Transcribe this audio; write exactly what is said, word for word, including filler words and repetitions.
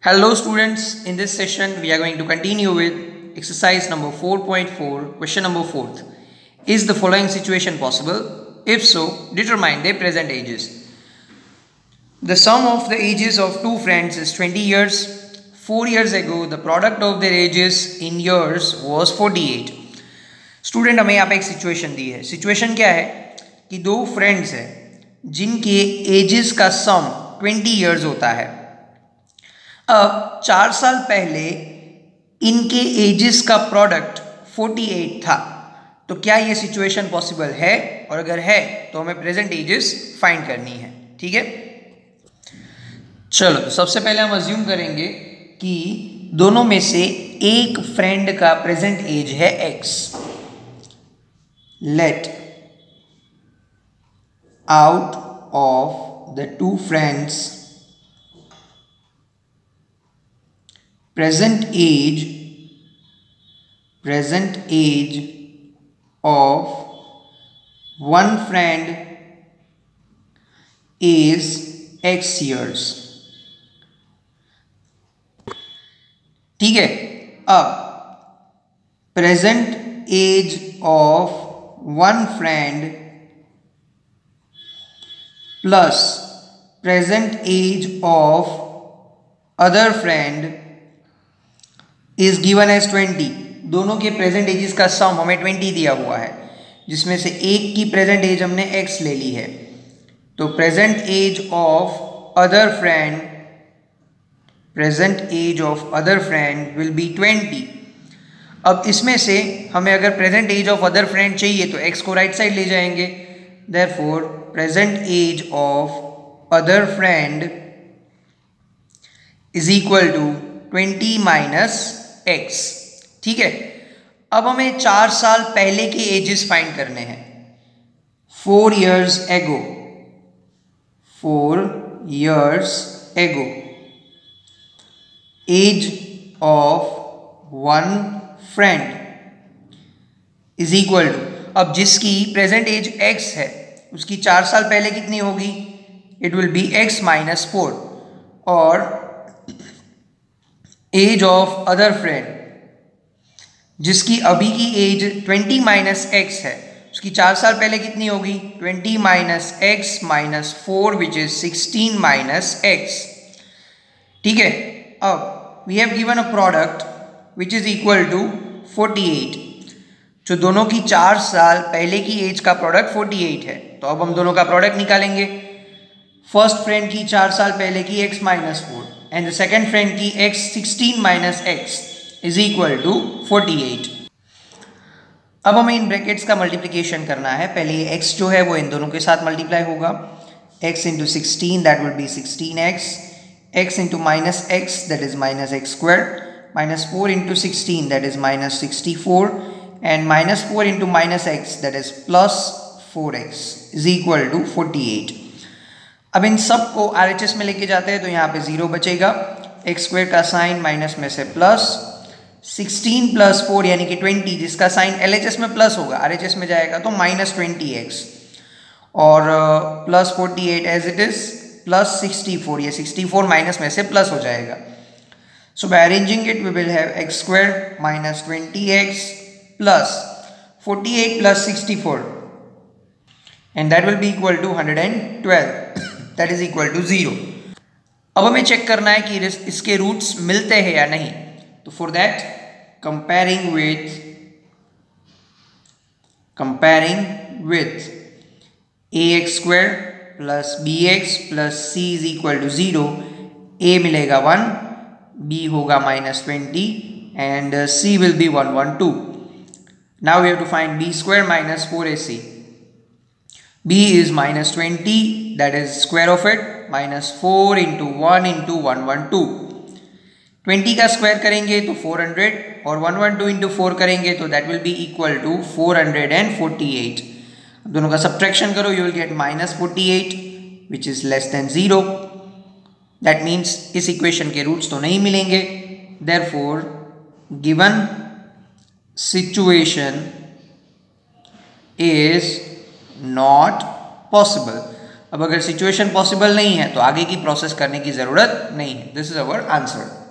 Hello students, in this session we are going to continue with exercise number four point four, question number four. Is the following situation possible? If so, determine their present ages. The sum of the ages of two friends is twenty years. four years ago, the product of their ages in years was forty-eight. Student हमें यहाँ पे एक situation दी है. Situation क्या है कि दो friends हैं जिनके ages का sum twenty years होता है. अब चार साल पहले इनके एजेस का प्रोडक्ट अड़तालीस था, तो क्या ये सिचुएशन पॉसिबल है? और अगर है तो हमें प्रेजेंट एजेस फाइंड करनी है. ठीक है, चलो तो सबसे पहले हम अज्यूम करेंगे कि दोनों में से एक फ्रेंड का प्रेजेंट एज है x. Let out of the two friends present age present age of one friend is x years. ठीक है, अब present age of one friend plus present age of other friend is given as twenty. दोनों के present ages का सम हमें twenty दिया हुआ है, जिसमें से एक की प्रेजेंट एज हमने x ले ली है. तो present as of other friend present as of other friend will be twenty. अब इसमें से हमें अगर प्रेजेंट एज ऑफ अदर फ्रेंड चाहिए तो x को राइट साइड ले जाएंगे. Therefore present as of other friend is equal to twenty minus x. ठीक है, अब हमें चार साल पहले के एजेस फाइंड करने हैं. Four years ago four years ago age of one friend is equal to, अब जिसकी प्रेजेंट एज x है उसकी चार साल पहले कितनी होगी? It will be x minus four. और एज ऑफ अदर फ्रेंड जिसकी अभी की एज ट्वेंटी माइनस एक्स है, उसकी चार साल पहले कितनी होगी? Twenty minus x minus four which is sixteen minus x. ठीक है, अब we have given a product which is equal to forty eight. जो दोनों की चार साल पहले की एज का प्रोडक्ट फोर्टी एट है, तो अब हम दोनों का प्रोडक्ट निकालेंगे. फर्स्ट फ्रेंड की चार साल पहले की x minus four and the second friend की x sixteen minus x is equal to forty eight. अब हमें इन ब्रैकेट्स का मल्टीप्लिकेशन करना है. पहले ये x जो है वो इन दोनों के साथ मल्टीप्लाई होगा. x into sixteen that will be sixteen x, x into minus x that is minus x squared, minus four into sixteen that is minus sixty four, and minus four into minus x that is plus four x is equal to forty eight. अब इन सब को are H S में लेके जाते हैं तो यहाँ पे जीरो बचेगा. एक्स स्क्वायर का साइन माइनस में से प्लस, सिक्सटीन प्लस फोर यानी कि ट्वेंटी जिसका साइन एल एच एस में प्लस होगा आर एच एस में जाएगा तो माइनस ट्वेंटी एक्स, और plus forty eight as it is plus sixty four, ये सिक्सटी फोर माइनस में से प्लस हो जाएगा. So by arranging it we will have x square minus twenty x plus forty eight plus sixty four and that will be equal to hundred twelve. That is equal to zero. अब हमें check करना है कि इसके roots मिलते हैं या नहीं. तो for that comparing with comparing with a x square plus b x plus c is equal to zero. A मिलेगा वन, बी होगा minus twenty and c will be one one two. Now we have to find b square minus four a c. b is minus twenty, that is square of it, minus four into one into one one two. Twenty का square करेंगे तो four hundred और one one two into four करेंगे तो that will be equal to four hundred forty eight. दोनों का subtraction करो, you will get minus forty eight which is less than zero. That means इस equation के roots तो नहीं मिलेंगे. Therefore given situation is not possible. अब अगर सिचुएशन पॉसिबल नहीं है तो आगे की प्रोसेस करने की ज़रूरत नहीं है। This is our answer.